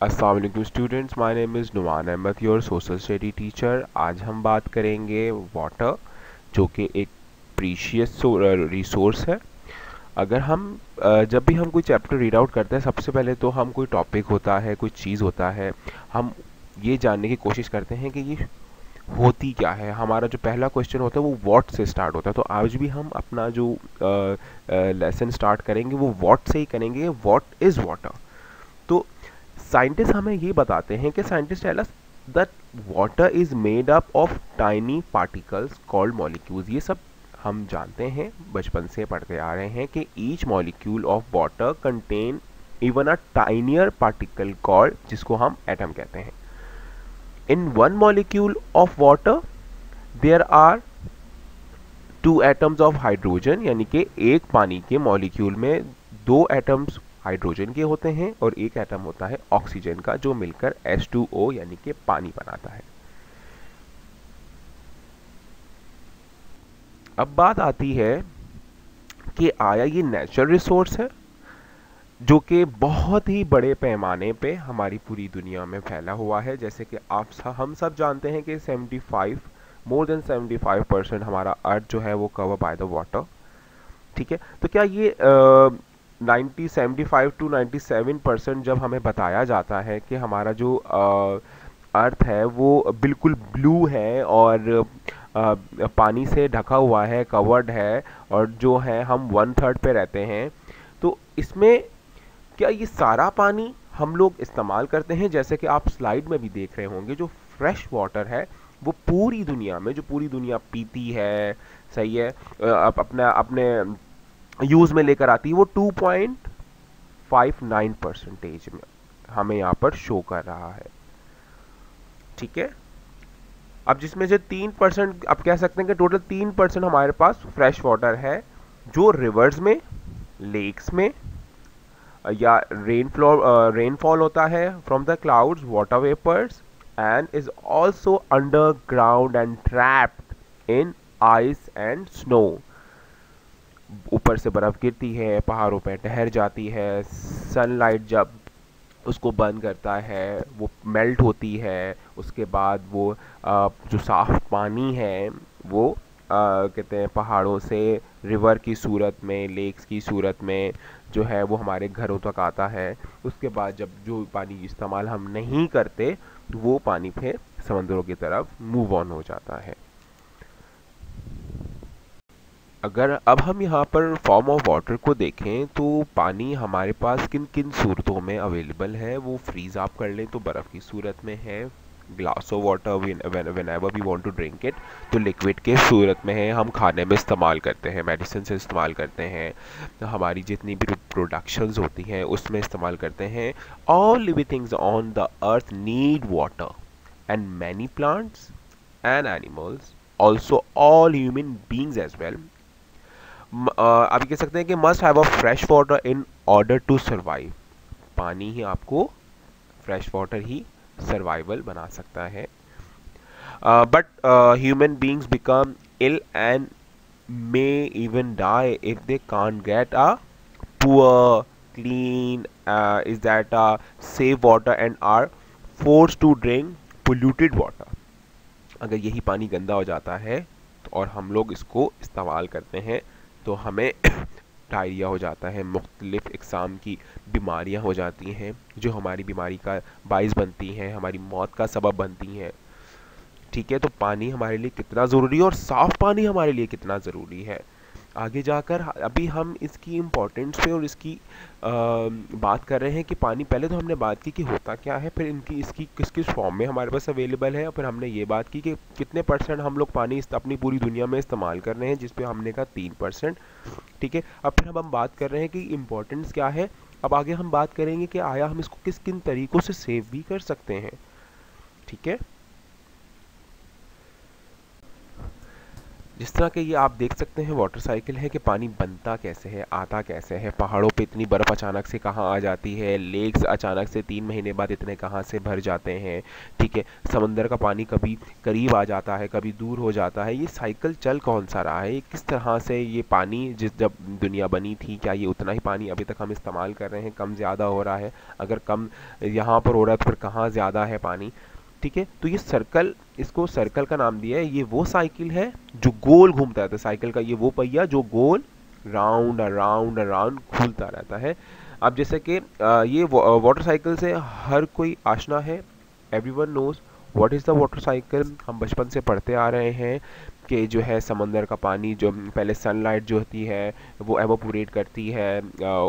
अस्सलाम वालेकुम students, my name is Numan Ahmad, your social study teacher. आज हम बात करेंगे वाटर, जो कि एक प्रीशियस रिसोर्स है। अगर हम जब भी हम कोई चैप्टर रीड आउट करते हैं, सबसे पहले तो हम कोई टॉपिक होता है, कोई चीज़ होता है, हम ये जानने की कोशिश करते हैं कि ये होती क्या है। हमारा जो पहला क्वेश्चन होता है वो व्हाट से स्टार्ट होता है। तो आज भी हम अपना जो लेसन स्टार्ट करेंगे वो व्हाट से ही करेंगे। What is water. तो साइंटिस्ट हमें ये बताते हैं कि scientist tell us that water is made up of tiny particles called molecules. ये सब हम जानते हैं, बचपन से पढ़ते आ रहे हैं कि each molecule of water contain even a tinier particle called, जिसको हम एटम कहते हैं। In one molecule of water there are two atoms of hydrogen, यानी कि एक पानी के मॉलिक्यूल में दो एटम्स हाइड्रोजन के होते हैं और एक एटम होता है ऑक्सीजन का, जो मिलकर H2O यानी कि पानी बनाता है। अब बात आती है कि आया ये नेचुरल रिसोर्स है जो कि बहुत ही बड़े पैमाने पे हमारी पूरी दुनिया में फैला हुआ है। जैसे कि हम सब जानते हैं कि 75 मोर देन 75% हमारा अर्थ जो है वो कवर बाय द वाटर। ठीक है, तो क्या ये 75 to 97% जब हमें बताया जाता है कि हमारा जो अर्थ है वो बिल्कुल ब्लू है और पानी से ढका हुआ है, कवर्ड है, और जो है हम 1/3 पे रहते हैं, तो इसमें क्या ये सारा पानी हम लोग इस्तेमाल करते हैं? जैसे कि आप स्लाइड में भी देख रहे होंगे, जो फ्रेश वाटर है वो पूरी दुनिया में, जो पूरी दुनिया पीती है, सही है, आप अपने अपने यूज में लेकर आती है, वो 2.59% में हमें यहाँ पर शो कर रहा है। ठीक है, अब जिसमें से 3%, आप कह सकते हैं कि टोटल 3% हमारे पास फ्रेश वाटर है, जो रिवर्स में, लेक्स में, या रेनफॉल होता है from the clouds, water vapours, and is also underground and trapped in ice and snow. ऊपर से बर्फ गिरती है, पहाड़ों पे ठहर जाती है, सनलाइट जब उसको बंद करता है वो मेल्ट होती है, उसके बाद वो जो साफ पानी है वो कहते हैं पहाड़ों से रिवर की सूरत में, लेक्स की सूरत में जो है वो हमारे घरों तक आता है। उसके बाद जब जो पानी इस्तेमाल हम नहीं करते, तो वो पानी फिर समंदरों की तरफ मूव ऑन हो जाता है। अगर अब हम यहाँ पर फॉर्म ऑफ वाटर को देखें, तो पानी हमारे पास किन किन सूरतों में अवेलेबल है। वो फ्रीज आप कर लें तो बर्फ़ की सूरत में है, glass of water whenever we want to drink it तो लिक्विड के सूरत में है, हम खाने में इस्तेमाल करते हैं, मेडिसिन से इस्तेमाल करते हैं, तो हमारी जितनी भी प्रोडक्शंस होती हैं उसमें इस्तेमाल करते हैं। All living things on the earth need water, and many plants and animals, also all human beings as well, आप कह सकते हैं कि must have a fresh water in order to survive. पानी ही आपको, फ्रेश वाटर ही सर्वाइवल बना सकता है। But human beings become ill and may even die if they can't get a poor clean is that a safe water and are force to drink polluted water. अगर यही पानी गंदा हो जाता है तो और हम लोग इसको इस्तेमाल करते हैं, तो हमें डायरिया हो जाता है, मुख्तलिफ इक़साम की बीमारियां हो जाती हैं, जो हमारी बीमारी का बाइस बनती हैं, हमारी मौत का सबब बनती हैं। ठीक है, तो पानी हमारे लिए कितना ज़रूरी है और साफ़ पानी हमारे लिए कितना ज़रूरी है, आगे जाकर अभी हम इसकी इम्पोर्टेंस पे और इसकी बात कर रहे हैं कि पानी, पहले तो हमने बात की कि होता क्या है, फिर इनकी इसकी किस किस फॉर्म में हमारे पास अवेलेबल है, और फिर हमने ये बात की कि कितने % हम लोग पानी अपनी पूरी दुनिया में इस्तेमाल कर रहे हैं, जिस पे हमने कहा 3%। ठीक है, अब फिर हम बात कर रहे हैं कि इम्पोर्टेंस क्या है। अब आगे हम बात करेंगे कि आया हम इसको किस किन तरीक़ों से सेव भी कर सकते हैं। ठीक है, जिस तरह के ये आप देख सकते हैं वाटर साइकिल है कि पानी बनता कैसे है, आता कैसे है, पहाड़ों पे इतनी बर्फ़ अचानक से कहाँ आ जाती है, लेक्स अचानक से 3 महीने बाद इतने कहाँ से भर जाते हैं, ठीक है। समंदर का पानी कभी करीब आ जाता है, कभी दूर हो जाता है, ये साइकिल चल कौन सा रहा है, किस तरह से ये पानी जब दुनिया बनी थी क्या ये उतना ही पानी अभी तक हम इस्तेमाल कर रहे हैं, कम ज़्यादा हो रहा है, अगर कम यहाँ पर हो रहा है तो फिर कहाँ ज़्यादा है पानी, ठीक है। तो ये सर्कल, इसको सर्कल का नाम दिया है। ये वो साइकिल है जो गोल घूमता रहता है, साइकिल का ये वो पहिया जो गोल राउंड अराउंड अराउंड घूमता रहता है। अब जैसे कि ये वाटर साइकिल से हर कोई आशना है, everyone knows what is the water cycle. हम बचपन से पढ़ते आ रहे हैं कि जो है समंदर का पानी जो पहले सनलाइट जो होती है वो एवापोरेट करती है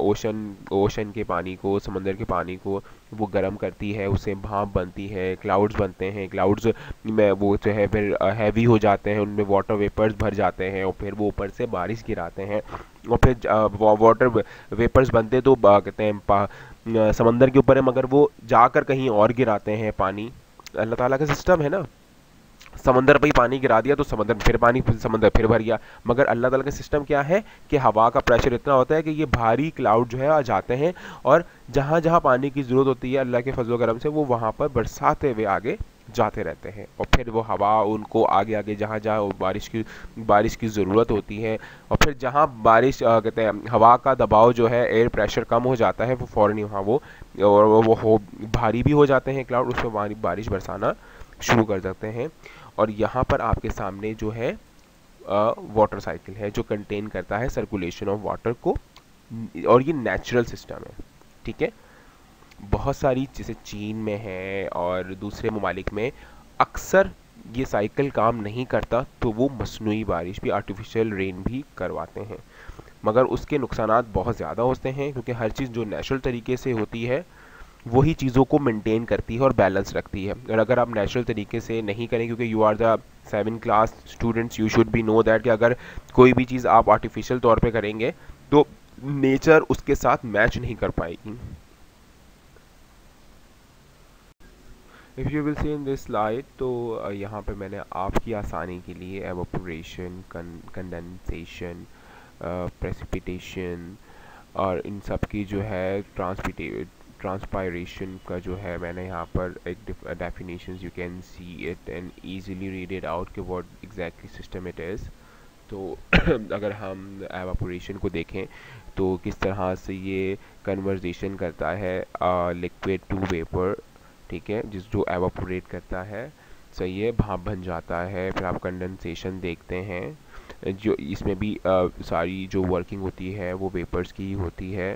ओशन के पानी को, समंदर के पानी को वो गर्म करती है, उससे भाप बनती है, क्लाउड्स बनते हैं, क्लाउड्स में वो जो है फिर हैवी हो जाते हैं, उनमें वाटर वेपर्स भर जाते हैं और फिर वो ऊपर से बारिश गिराते हैं और फिर वाटर वेपर्स बनते तो कहते हैं समंदर के ऊपर है, मगर वो जाकर कहीं और गिराते हैं पानी। अल्लाह ताला का सिस्टम है ना, समंदर पे ही पानी गिरा दिया तो समंदर फिर पानी, समंदर फिर भर गया। मगर अल्लाह ताला का सिस्टम क्या है कि हवा का प्रेशर इतना होता है कि ये भारी क्लाउड जो है आ जाते हैं और जहाँ जहाँ पानी की ज़रूरत होती है अल्लाह के फजल करम से वो वहाँ पर बरसाते हुए आगे जाते रहते हैं और फिर वो हवा उनको आगे आगे जहाँ जहाँ बारिश की ज़रूरत होती है और फिर जहाँ बारिश कहते हैं हवा का दबाव जो है, एयर प्रेशर कम हो जाता है, वो फ़ौरन ही वहाँ वो भारी भी हो जाते हैं क्लाउड, उसमें बारिश बरसाना शुरू कर देते हैं। और यहाँ पर आपके सामने जो है वाटर साइकिल है जो कंटेन करता है सर्कुलेशन ऑफ वाटर को, और ये नेचुरल सिस्टम है, ठीक है। बहुत सारी जैसे चीन में है और दूसरे ममालिक में अक्सर ये साइकिल काम नहीं करता तो वो मसनूई बारिश भी, आर्टिफिशियल रेन भी करवाते हैं, मगर उसके नुकसानात बहुत ज़्यादा होते हैं क्योंकि हर चीज़ जो नेचुरल तरीके से होती है वही चीज़ों को मेंटेन करती है और बैलेंस रखती है। और अगर आप नेचुरल तरीके से नहीं करें, क्योंकि you are the 7 class students, you should be know that कि अगर कोई भी चीज़ आप आर्टिफिशियल तौर पे करेंगे तो नेचर उसके साथ मैच नहीं कर पाएगी। If you will see in this slide, तो यहाँ पे मैंने आपकी आसानी के लिए एवापोरेशन, कंडेंसेशन, प्रेसिपिटेशन और इन सब की जो है ट्रांसपायरेशन का जो है मैंने यहाँ पर एक definitions, you can see it and easily read it out कि what exactly system it is. तो अगर हम एवापोरेशन को देखें तो किस तरह से ये कन्वर्जेशन करता है लिक्विड टू वेपर, ठीक है, जो एवापोरेट करता है, सही है, भाप बन जाता है। फिर आप कंडेंसेशन देखते हैं जो इसमें भी सारी जो वर्किंग होती है वो वेपर्स की होती है।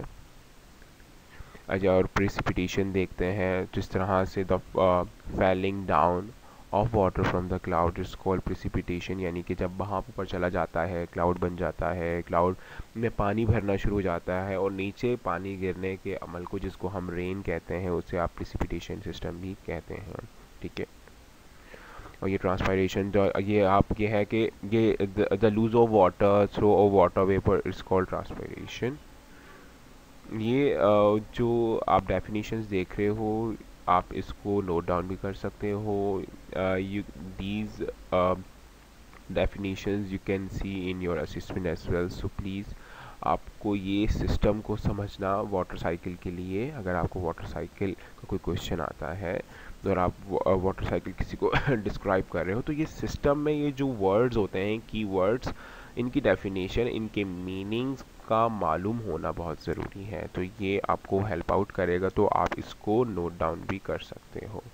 अच्छा, और प्रेसिपिटेशन देखते हैं जिस तरह से the falling down of water from the cloud is called precipitation, यानी कि जब भाप ऊपर चला जाता है, क्लाउड बन जाता है, क्लाउड में पानी भरना शुरू हो जाता है और नीचे पानी गिरने के अमल को जिसको हम रेन कहते हैं उसे आप प्रेसिपिटेशन सिस्टम भी कहते हैं, ठीक है। और ये ट्रांसपायरेशन जो ये आप ये है कि ये the lose of water through of water vapour is called transpiration. ये जो आप डेफिनेशंस देख रहे हो आप इसको नोट डाउन भी कर सकते हो। You these definitions you can see in your assessment as well, so please आपको ये सिस्टम को समझना वाटर साइकिल के लिए, अगर आपको वाटर साइकिल का कोई क्वेश्चन आता है और आप वाटर साइकिल किसी को डिस्क्राइब कर रहे हो तो ये सिस्टम में ये जो वर्ड्स होते हैं, की वर्ड्स, इनकी डेफिनेशन, इनके मीनिंग्स का मालूम होना बहुत ज़रूरी है। तो ये आपको हेल्प आउट करेगा, तो आप इसको नोट डाउन भी कर सकते हो।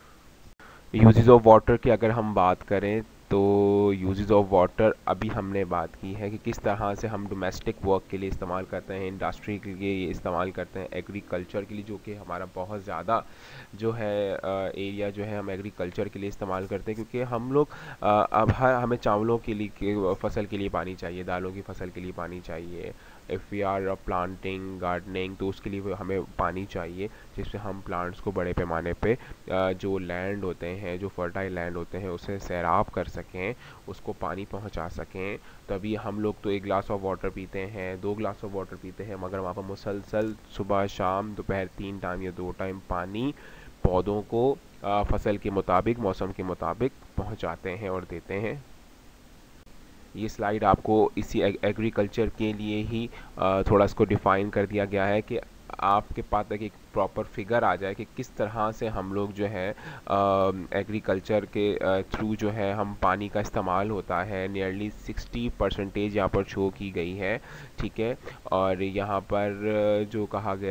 यूजेस ऑफ वाटर की अगर हम बात करें तो यूजेस ऑफ वाटर अभी हमने बात की है कि किस तरह से हम डोमेस्टिक वर्क के लिए इस्तेमाल करते हैं, इंडस्ट्री के लिए इस्तेमाल करते हैं, एग्रीकल्चर के लिए, जो कि हमारा बहुत ज़्यादा जो है एरिया जो है हम एग्रीकल्चर के लिए इस्तेमाल करते हैं, क्योंकि हम लोग अब हमें चावलों के लिए फसल के लिए पानी चाहिए, दालों की फसल के लिए पानी चाहिए, if we are planting gardening तो उसके लिए हमें पानी चाहिए जिससे हम प्लांट्स को बड़े पैमाने पे जो लैंड होते हैं, जो फर्टाइल लैंड होते हैं उसे सैराब कर सकें, उसको पानी पहुंचा सकें। तभी हम लोग तो 1 ग्लास ऑफ वाटर पीते हैं, 2 ग्लास ऑफ वाटर पीते हैं, मगर वहाँ पर मुसलसल सुबह शाम दोपहर 3 टाइम या 2 टाइम पानी पौधों को फसल के मुताबिक, मौसम के मुताबिक पहुँचाते हैं और देते हैं। ये स्लाइड आपको इसी एग्रीकल्चर के लिए ही थोड़ा इसको डिफ़ाइन कर दिया गया है कि आपके पास तक एक प्रॉपर फिगर आ जाए कि किस तरह से हम लोग जो है एग्रीकल्चर के थ्रू जो है हम पानी का इस्तेमाल होता है। नियरली 60% यहाँ पर शो की गई है, ठीक है। और यहाँ पर जो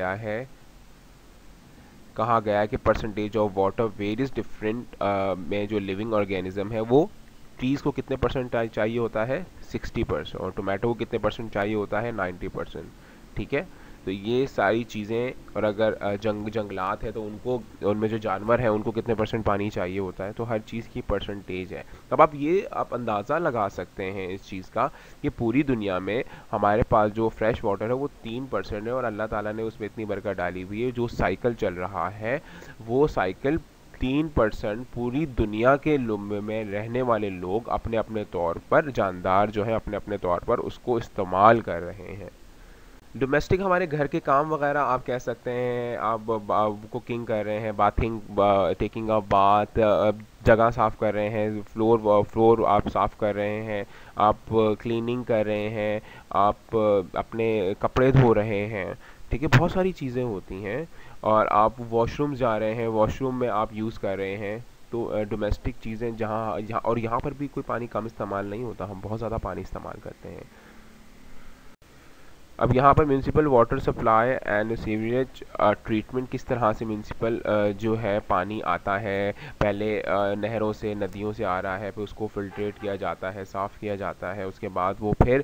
कहा गया है कि percentage of water various different में जो लिविंग ऑर्गेनिज्म है वो ट्रीज़ को कितने परसेंट चाहिए होता है 60%, और टोमेटो को कितने परसेंट चाहिए होता है 90%, ठीक है। तो ये सारी चीज़ें, और अगर जंगलात है तो उनको, उनमें जो जानवर हैं उनको कितने परसेंट पानी चाहिए होता है, तो हर चीज़ की परसेंटेज है। अब आप अंदाज़ा लगा सकते हैं इस चीज़ का कि पूरी दुनिया में हमारे पास जो फ्रेश वाटर है वो 3% है, और अल्लाह ताला ने उसमें इतनी बरकत डाली हुई है। जो साइकिल चल रहा है वो साइकिल 3% पूरी दुनिया के में रहने वाले लोग अपने अपने तौर पर, जानदार जो है अपने अपने तौर पर उसको इस्तेमाल कर रहे हैं। डोमेस्टिक हमारे घर के काम वगैरह आप कह सकते हैं, आप कुकिंग कर रहे हैं, बाथिंग, टेकिंग अ बाथ, जगह साफ़ कर रहे हैं, फ्लोर आप साफ़ कर रहे हैं, आप क्लीनिंग कर रहे हैं, आप अपने कपड़े धो रहे हैं, ठीक है। बहुत सारी चीज़ें होती हैं। और आप वॉशरूम जा रहे हैं, वॉशरूम में आप यूज़ कर रहे हैं। तो डोमेस्टिक चीज़ें यहाँ पर भी कोई पानी कम इस्तेमाल नहीं होता, हम बहुत ज़्यादा पानी इस्तेमाल करते हैं। अब यहाँ पर municipal water supply and sewerage treatment, किस तरह से म्यूनसिपल जो है पानी आता है, पहले नहरों से, नदियों से आ रहा है, फिर उसको फिल्ट्रेट किया जाता है, साफ़ किया जाता है, उसके बाद वो फिर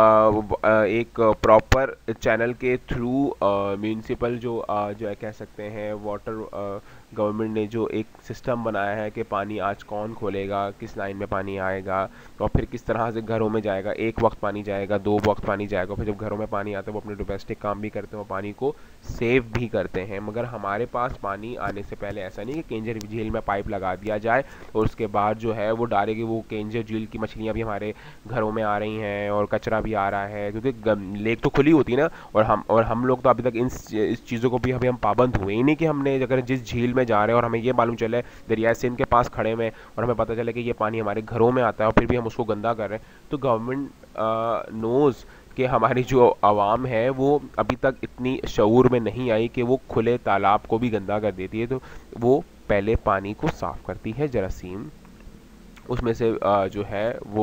एक प्रॉपर चैनल के थ्रू म्यूनसिपल जो है कह सकते हैं वाटर, गवर्नमेंट ने जो एक सिस्टम बनाया है कि पानी आज कौन खोलेगा, किस लाइन में पानी आएगा, और फिर किस तरह से घरों में जाएगा। एक वक्त पानी जाएगा, 2 वक्त पानी जाएगा, फिर जब घरों में पानी आता है वो अपने डोमेस्टिक काम भी करते हैं और पानी को सेव भी करते हैं। मगर हमारे पास पानी आने से पहले ऐसा नहीं कि केंजर झील में पाइप लगा दिया जाए और उसके बाद जो है वो डायरेक्ट वो केंजर झील की मछलियाँ भी हमारे घरों में आ रही हैं और कचरा भी आ रहा है, क्योंकि लेक तो खुली होती है ना। और हम लोग तो अभी तक इस चीज़ों को भी अभी हम पाबंद हुए ही नहीं कि हमने अगर जिस झील में जा रहे हैं और हमें ये मालूम चले दरिया सिंध के पास खड़े में और हमें पता चले कि ये पानी हमारे घरों में आता है और फिर भी हम उसको गंदा कर रहे हैं, तो गवर्नमेंट नोज़ कि हमारी जो आवाम है वो अभी तक इतनी शऊर में नहीं आई कि वो खुले तालाब को भी गंदा कर देती है। तो वो पहले पानी को साफ़ करती है जरासीम, उसमें से जो है वो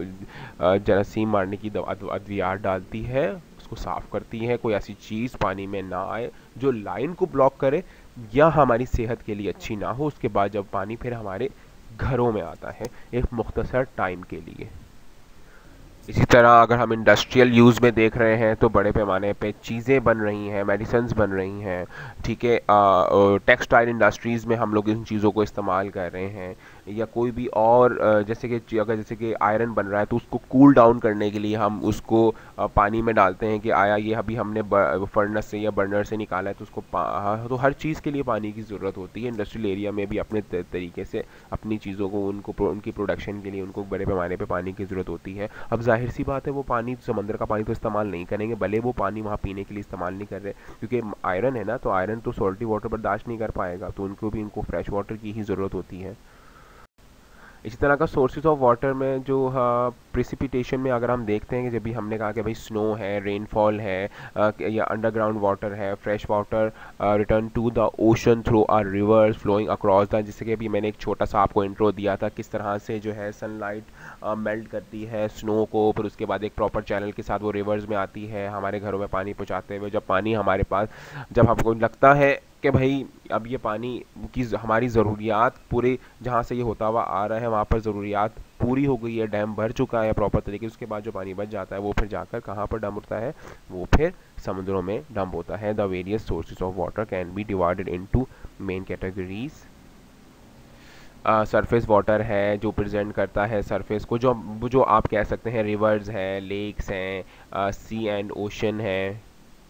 जरासीम मारने की अद्वियात डालती है, उसको साफ़ करती है, कोई ऐसी चीज़ पानी में ना आए जो लाइन को ब्लॉक करे या हमारी सेहत के लिए अच्छी ना हो। उसके बाद जब पानी फिर हमारे घरों में आता है एक मुख्तसर टाइम के लिए। इसी तरह अगर हम इंडस्ट्रियल यूज़ में देख रहे हैं तो बड़े पैमाने पे चीज़ें बन रही हैं, मेडिसिन्स बन रही हैं, ठीक है। टेक्सटाइल इंडस्ट्रीज़ में हम लोग इन चीज़ों को इस्तेमाल कर रहे हैं, या कोई भी और जैसे कि आयरन बन रहा है तो उसको कूल डाउन करने के लिए हम उसको पानी में डालते हैं कि आया ये अभी हमने फर्नेस से या बर्नर से निकाला है तो उसको तो हर चीज़ के लिए पानी की ज़रूरत होती है। इंडस्ट्रियल एरिया में भी अपने तरीके से अपनी चीज़ों को उनकी प्रोडक्शन के लिए उनको बड़े पैमाने पे पानी की ज़रूरत होती है। अब जाहिर सी बात है वो पानी, समंदर का पानी तो इस्तेमाल नहीं करेंगे, भले वो पानी वहाँ पीने के लिए इस्तेमाल नहीं कर रहे, क्योंकि आयरन है ना, तो आयरन तो सॉल्टी वाटर बर्दाश्त नहीं कर पाएगा, तो उनको फ्रेश वाटर की ही ज़रूरत होती है। इसी तरह का सोर्सेज ऑफ वाटर में जो प्रिसिपिटेशन में अगर हम देखते हैं कि जब भी हमने कहा कि भाई स्नो है, रेनफॉल है, या अंडरग्राउंड वाटर है, fresh water return to the ocean through our rivers flowing across the, जैसे कि अभी मैंने एक छोटा सा आपको इंट्रो दिया था किस तरह से जो है सनलाइट मेल्ट करती है स्नो को, फिर उसके बाद एक प्रॉपर चैनल के साथ वो रिवर्स में आती है हमारे घरों में पानी पहुँचाते हुए। जब पानी हमारे पास, जब हमको लगता है कि भाई अब ये पानी की हमारी ज़रूरियात पूरे जहाँ से ये होता हुआ आ रहा है वहाँ पर ज़रूरियात पूरी हो गई है, डैम भर चुका है प्रॉपर तरीके से, उसके बाद जो पानी बच जाता है वो फिर जाकर कहाँ पर डंप होता है, वो फिर समुद्रों में डंप होता है। The various sources of water can be divided into main categories. Surface water है जो प्रेजेंट करता है सरफेस को, जो आप कह सकते हैं रिवर्स हैं, लेक्स हैं, सी एंड ओशन है।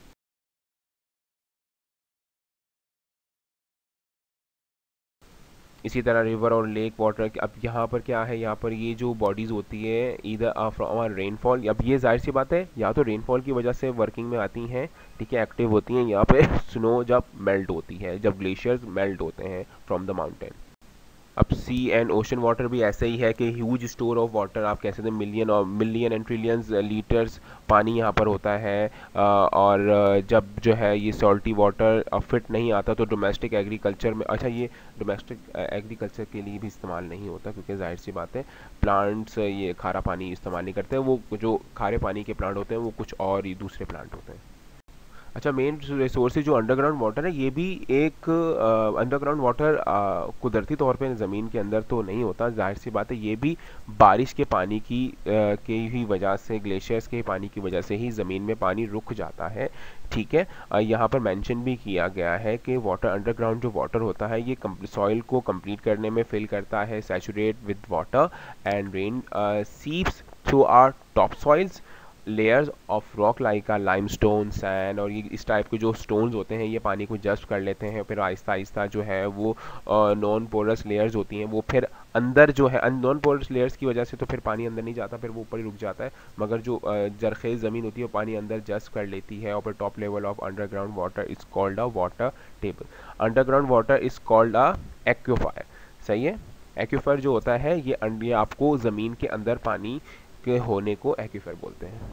इसी तरह रिवर और लेक वाटर, अब यहाँ पर क्या है, यहाँ पर ये जो बॉडीज़ होती है ईदर फ्रॉम रेनफॉल, अब ये जाहिर सी बात है या तो रेनफॉल की वजह से वर्किंग में आती हैं, ठीक है, एक्टिव होती हैं, यहाँ पे स्नो जब मेल्ट होती है, जब ग्लेशियर्स मेल्ट होते हैं फ्रॉम द माउंटेन। अब सी एंड ओशन वाटर भी ऐसे ही है कि ह्यूज स्टोर ऑफ वाटर, आप कह सकते हैं मिलियन एंड ट्रिलियंस लीटर्स पानी यहाँ पर होता है। और जब जो है ये सॉल्टी वाटर फिट नहीं आता तो डोमेस्टिक एग्रीकल्चर में, अच्छा ये डोमेस्टिक एग्रीकल्चर के लिए भी इस्तेमाल नहीं होता, क्योंकि जाहिर सी बात है प्लांट्स ये खारा पानी इस्तेमाल नहीं करते हैं, वो जो खारे पानी के प्लांट होते हैं वो कुछ और ही दूसरे प्लांट होते हैं। अच्छा, मेन रिसोर्सेज जो अंडरग्राउंड वाटर है, ये भी एक अंडरग्राउंड वाटर कुदरती तौर पे ज़मीन के अंदर तो नहीं होता, जाहिर सी बात है ये भी बारिश के पानी की ही वजह से, ग्लेशियर्स के पानी की वजह से ही ज़मीन में पानी रुक जाता है। ठीक है, यहाँ पर मेंशन भी किया गया है कि वाटर अंडरग्राउंड जो वाटर होता है ये सॉइल को कंप्लीट करने में फिल करता है, saturate with water and rain seeps through our top soils layers of rock like limestone, sand, और ये इस टाइप के जो स्टोन्स होते हैं ये पानी को जस्ट कर लेते हैं, फिर आहिस्ता आहिस्ता जो है वो नॉन पोरस लेयर्स होती हैं वो फिर अंदर जो है, नॉन पोरस लेयर्स की वजह से तो फिर पानी अंदर नहीं जाता, फिर वो ऊपर ही रुक जाता है, मगर जो जरखेज़ ज़मीन होती है वो पानी अंदर जस्ट कर लेती है, और फिर top level of underground water is called a water table. Underground water is called a aquifer. सही है, एक्वाफायर जो होता है ये आपको ज़मीन के अंदर पानी के होने को एक्वाफायर बोलते हैं।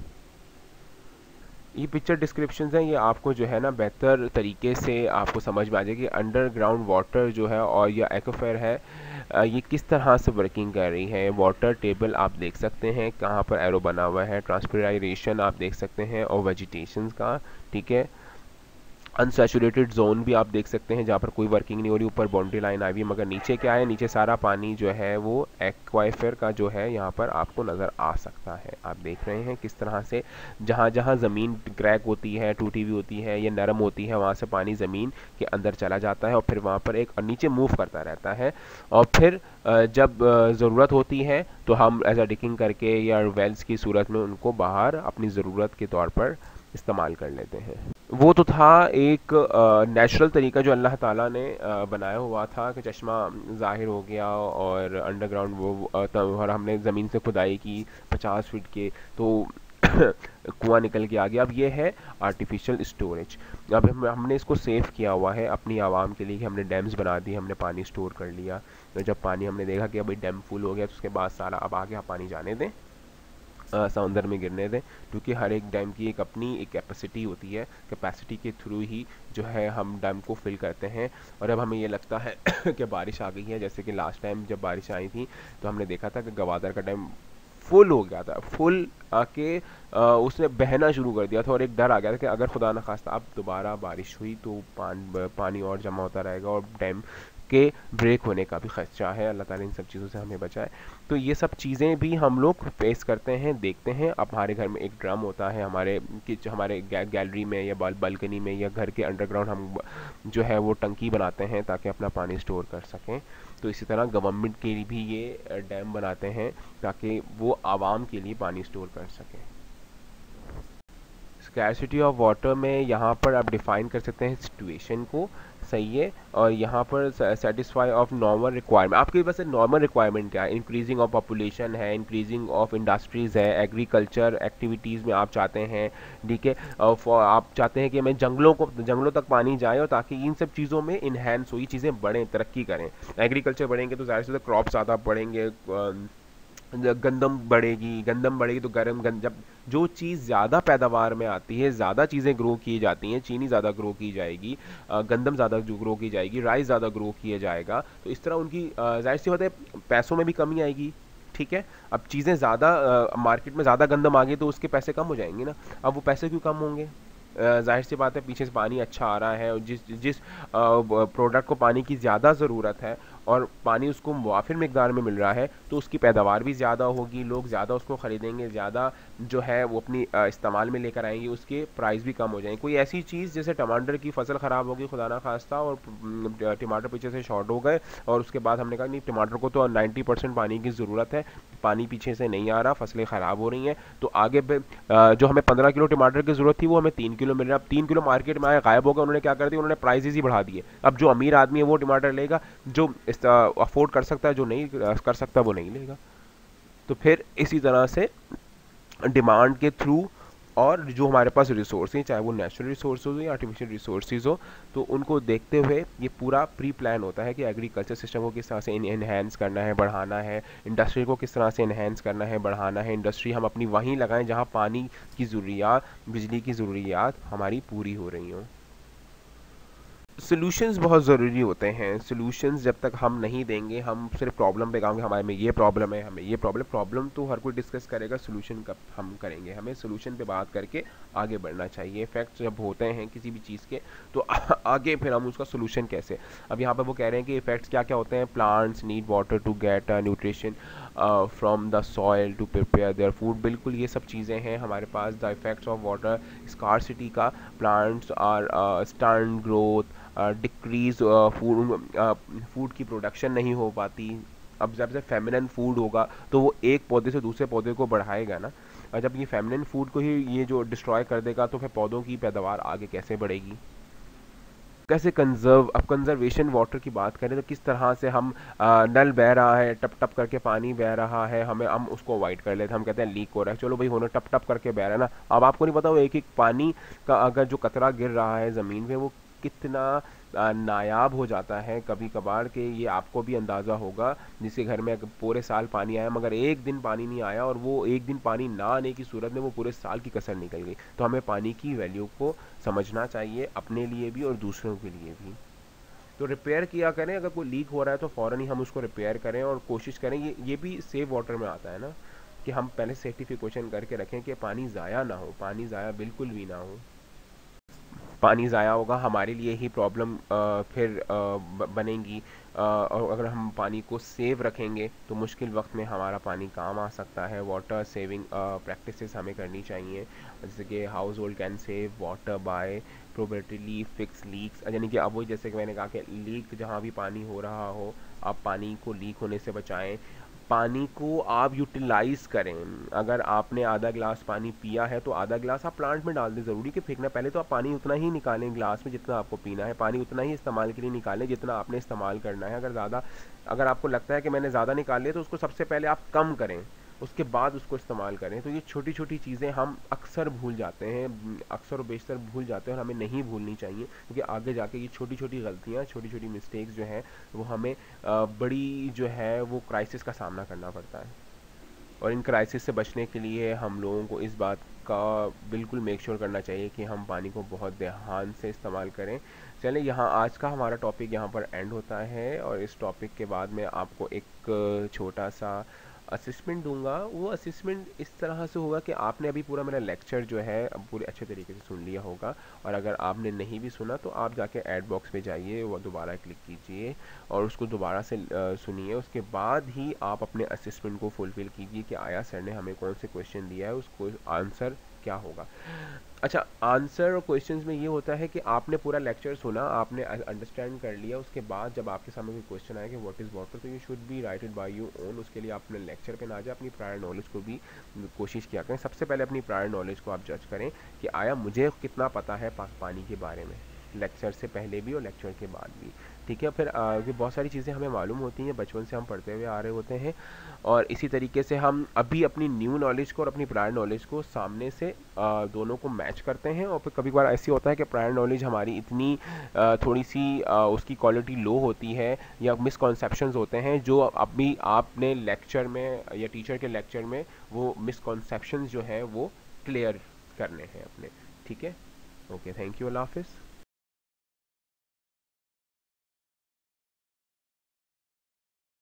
ये पिक्चर डिस्क्रिप्शंस हैं, ये आपको जो है ना बेहतर तरीके से आपको समझ में आ जाएगी अंडरग्राउंड वाटर जो है और या एक्वाफायर है ये किस तरह से वर्किंग कर रही है। वाटर टेबल आप देख सकते हैं कहाँ पर एरो बना हुआ है, ट्रांसपिरेशन आप देख सकते हैं और वेजिटेशन का। ठीक है, अनसैचुरेटेड जोन भी आप देख सकते हैं जहाँ पर कोई वर्किंग नहीं हो रही, ऊपर बाउंड्री लाइन आई हुई है, मगर नीचे क्या है, नीचे सारा पानी जो है वो एक्वाफायर का जो है यहाँ पर आपको नज़र आ सकता है। आप देख रहे हैं किस तरह से जहाँ जहाँ ज़मीन क्रैक होती है, टूटी हुई होती है या नरम होती है, वहाँ से पानी ज़मीन के अंदर चला जाता है और फिर वहाँ पर एक नीचे मूव करता रहता है, और फिर जब ज़रूरत होती है तो हम एज अ डिकिंग करके या वेल्स की सूरत में उनको बाहर अपनी ज़रूरत के तौर पर इस्तेमाल कर लेते हैं। वो तो था एक नेचुरल तरीका जो अल्लाह ताला ने बनाया हुआ था कि चश्मा ज़ाहिर हो गया और अंडरग्राउंड वो और हमने ज़मीन से खुदाई की 50 फीट के तो कुआं निकल के आ गया। अब ये है आर्टिफिशियल स्टोरेज। अब हमने इसको सेव किया हुआ है अपनी आवाम के लिए कि हमने डैम्स बना दिए, हमने पानी स्टोर कर लिया। तो जब पानी हमने देखा कि अभी डैम फुल हो गया तो उसके बाद सारा अब आगे आप पानी जाने दें, समुंदर में गिरने दें, क्योंकि हर एक डैम की एक अपनी एक कैपेसिटी होती है, कैपेसिटी के थ्रू ही जो है हम डैम को फिल करते हैं। और अब हमें ये लगता है कि बारिश आ गई है, जैसे कि लास्ट टाइम जब बारिश आई थी तो हमने देखा था कि गवादर का डैम फुल हो गया था, फुल आके उसने बहना शुरू कर दिया था और एक डर आ गया था कि अगर खुदा न खास्ता अब दोबारा बारिश हुई तो पानी और जमा होता रहेगा और डैम के ब्रेक होने का भी खदशा है। अल्लाह ताला इन सब चीज़ों से हमें बचाए। तो ये सब चीज़ें भी हम लोग फेस करते हैं, देखते हैं। अब हमारे घर में एक ड्रम होता है, हमारे गैलरी में या बालकनी में या घर के अंडरग्राउंड हम जो है वो टंकी बनाते हैं ताकि अपना पानी स्टोर कर सकें। तो इसी तरह गवर्नमेंट के लिए भी ये डैम बनाते हैं ताकि वो आवाम के लिए पानी स्टोर कर सकें। स्कैरसिटी ऑफ वाटर में यहाँ पर आप डिफाइन कर सकते हैं सिचुएशन को, सही है, और यहाँ पर सेटिस्फाई ऑफ नॉर्मल रिक्वायरमेंट। आपके पास नॉर्मल रिक्वायरमेंट क्या है? इंक्रीजिंग ऑफ पॉपुलेशन है, इंक्रीजिंग ऑफ इंडस्ट्रीज़ है, एग्रीकल्चर एक्टिविटीज़ में आप चाहते हैं, ठीक है, आप चाहते हैं कि मैं जंगलों तक पानी जाए और ताकि इन सब चीज़ों में इन्हेंस हो, ये चीज़ें बढ़ें, तरक्की करें। एग्रीकल्चर बढ़ेंगे तो ज़ाहिर से क्रॉप ज़्यादा बढ़ेंगे, गंदम बढ़ेगी तो जब जो चीज़ ज़्यादा पैदावार में आती है, ज़्यादा चीज़ें ग्रो की जाती हैं, चीनी ज़्यादा ग्रो की जाएगी, गंदम ज़्यादा ग्रो की जाएगी, राइस ज़्यादा ग्रो किया जाएगा, तो इस तरह उनकी जाहिर सी बात है पैसों में भी कमी आएगी। ठीक है, अब चीज़ें ज़्यादा मार्केट में ज़्यादा गंदम आ गई तो उसके पैसे कम हो जाएंगे ना। अब वो पैसे क्यों कम होंगे? जाहिर सी बात है पीछे से पानी अच्छा आ रहा है और जिस प्रोडक्ट को पानी की ज़्यादा ज़रूरत है और पानी उसको मुआफिर मिकदार में मिल रहा है तो उसकी पैदावार भी ज़्यादा होगी, लोग ज़्यादा उसको ख़रीदेंगे, ज़्यादा जो है वो अपनी इस्तेमाल में लेकर आएंगे, उसके प्राइस भी कम हो जाएंगे। कोई ऐसी चीज़ जैसे टमाटर की फसल ख़राब होगी खुदा ना खास्ता और टमाटर पीछे से शॉर्ट हो गए और उसके बाद हमने कहा नहीं टमाटर को तो 90% पानी की ज़रूरत है, पानी पीछे से नहीं आ रहा, फसलें ख़राब हो रही हैं, तो आगे जो हमें 15 किलो टमाटर की ज़रूरत थी वो हमें 3 किलो मिल रहा है। अब 3 किलो मार्केट में आए गायब हो गए, उन्होंने क्या कर दिया, उन्होंने प्राइसेस ही बढ़ा दिए। अब जो अमीर आदमी है वो टमाटर लेगा, जो अफोर्ड कर सकता है, जो नहीं कर सकता वो नहीं लेगा। तो फिर इसी तरह से डिमांड के थ्रू और जो हमारे पास रिसोर्स हैं, चाहे वो नेचुरल रिसोर्स हो या आर्टिफिशियल रिसोर्सेज हो, तो उनको देखते हुए ये पूरा प्री प्लान होता है कि एग्रीकल्चर सिस्टम को किस तरह से इन्हेंस करना है, बढ़ाना है, इंडस्ट्री को किस तरह से इन्हेंस करना है, बढ़ाना है, इंडस्ट्री हम अपनी वहीं लगाएं जहाँ पानी की ज़रूरियात, बिजली की ज़रूरियात हमारी पूरी हो रही हों। सॉल्यूशंस बहुत ज़रूरी होते हैं। सॉल्यूशंस जब तक हम नहीं देंगे, हम सिर्फ प्रॉब्लम पे कहेंगे हमारे में ये प्रॉब्लम है, हमें ये प्रॉब्लम तो हर कोई डिस्कस करेगा, सॉल्यूशन कब हम करेंगे? हमें सॉल्यूशन पे बात करके आगे बढ़ना चाहिए। फैक्ट्स जब होते हैं किसी भी चीज़ के, तो आगे फिर हम उसका सॉल्यूशन कैसे। अब यहाँ पर वो कह रहे हैं कि इफेक्ट्स क्या क्या होते हैं। Plants need water to get nutrition from the soil to prepare their food. बिल्कुल ये सब चीज़ें हैं हमारे पास। The effects of water scarcity का, plants are stunt growth, decrease food की प्रोडक्शन नहीं हो पाती। अब जब से फेमिनिन फूड होगा तो वो एक पौधे से दूसरे पौधे को बढ़ाएगा ना, और जब ये फेमिनिन फूड को ही ये जो डिस्ट्रॉय कर देगा तो फिर पौधों की पैदावार आगे कैसे बढ़ेगी, कैसे कंजर्व। अब कंजर्वेशन वाटर की बात करें तो किस तरह से हम नल बह रहा है, टप टप करके पानी बह रहा है, हम उसको अवॉइड कर लेते हैं। हम कहते हैं लीक हो रहा है, चलो भाई होना, टप टप करके बह रहा है ना। अब आपको नहीं पता वो एक एक पानी का अगर जो कतरा गिर रहा है ज़मीन पे, वो कितना नायाब हो जाता है कभी कभार के। ये आपको भी अंदाज़ा होगा, जिसके घर में पूरे साल पानी आया मगर एक दिन पानी नहीं आया, और वो एक दिन पानी ना आने की सूरत में वो पूरे साल की कसर निकल गई। तो हमें पानी की वैल्यू को समझना चाहिए, अपने लिए भी और दूसरों के लिए भी। तो रिपेयर किया करें, अगर कोई लीक हो रहा है तो फ़ौरन ही हम उसको रिपेयर करें और कोशिश करें। ये भी सेफ वाटर में आता है ना, कि हम पहले सर्टिफिकेशन करके रखें कि पानी ज़ाया ना हो, पानी ज़ाया बिल्कुल भी ना हो। पानी ज़ाया होगा हमारे लिए ही प्रॉब्लम फिर बनेगी। और अगर हम पानी को सेव रखेंगे तो मुश्किल वक्त में हमारा पानी काम आ सकता है। वाटर सेविंग प्रैक्टिसेस हमें करनी चाहिए, जैसे कि household can save water by promptly fix leaks, यानी कि अब वही जैसे कि मैंने कहा कि लीक जहाँ भी पानी हो रहा हो, आप पानी को लीक होने से बचाएं। पानी को आप यूटिलाइज करें। अगर आपने आधा गिलास पानी पिया है तो आधा गिलास आप प्लांट में डाल दें, ज़रूरी कि फेंकना। पहले तो आप पानी उतना ही निकालें गिलास में जितना आपको पीना है, पानी उतना ही इस्तेमाल के लिए निकालें जितना आपने इस्तेमाल करना है। अगर आपको लगता है कि मैंने ज़्यादा निकाल लिया तो उसको सबसे पहले आप कम करें, उसके बाद उसको इस्तेमाल करें। तो ये छोटी छोटी चीज़ें हम अक्सर भूल जाते हैं, अक्सर और बेशतर भूल जाते हैं, और हमें नहीं भूलनी चाहिए, क्योंकि आगे जाके ये छोटी छोटी गलतियाँ, छोटी छोटी मिस्टेक्स जो हैं वो हमें बड़ी जो है वो क्राइसिस का सामना करना पड़ता है। और इन क्राइसिस से बचने के लिए हम लोगों को इस बात का बिल्कुल मेक श्योर करना चाहिए कि हम पानी को बहुत ध्यान से इस्तेमाल करें। चलें, यहाँ आज का हमारा टॉपिक यहाँ पर एंड होता है, और इस टॉपिक के बाद मैं आपको एक छोटा सा असेसमेंट दूंगा। वो असेसमेंट इस तरह से होगा कि आपने अभी पूरा मेरा लेक्चर जो है अब पूरे अच्छे तरीके से सुन लिया होगा, और अगर आपने नहीं भी सुना तो आप जाके ऐड बॉक्स में जाइए, वो दोबारा क्लिक कीजिए और उसको दोबारा से सुनिए। उसके बाद ही आप अपने असेसमेंट को फुलफिल कीजिए कि आया सर ने हमें कौन से क्वेश्चन दिया है, उसको आंसर क्या होगा। अच्छा, आंसर और क्वेश्चंस में ये होता है कि आपने पूरा लेक्चर सुना, आपने अंडरस्टैंड कर लिया, उसके बाद जब आपके सामने कोई क्वेश्चन आए कि व्हाट इज़ वाटर, तो you should be write it by you own. उसके लिए आप अपने लेक्चर पे ना जाए, अपनी प्रायर नॉलेज को भी कोशिश किया करें। सबसे पहले अपनी प्रायर नॉलेज को आप जज करें कि आया मुझे कितना पता है पानी के बारे में, लेक्चर से पहले भी और लेक्चर के बाद भी। ठीक है, फिर बहुत सारी चीज़ें हमें मालूम होती हैं, बचपन से हम पढ़ते हुए आ रहे होते हैं, और इसी तरीके से हम अभी अपनी न्यू नॉलेज को और अपनी प्रायर नॉलेज को सामने से दोनों को मैच करते हैं। और फिर कभी बार ऐसी होता है कि प्रायर नॉलेज हमारी इतनी थोड़ी सी उसकी क्वालिटी लो होती है, या मिसकॉन्सेप्शंस होते हैं जो अभी आपने लेक्चर में या टीचर के लेक्चर में वो मिसकॉन्सेप्शंस जो है वो क्लियर करने हैं अपने। ठीक है, ओके, थैंक यू, अल्लाह हाफिज़।